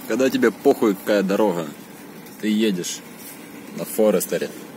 Когда тебе похуй какая дорога, ты едешь на Форестере.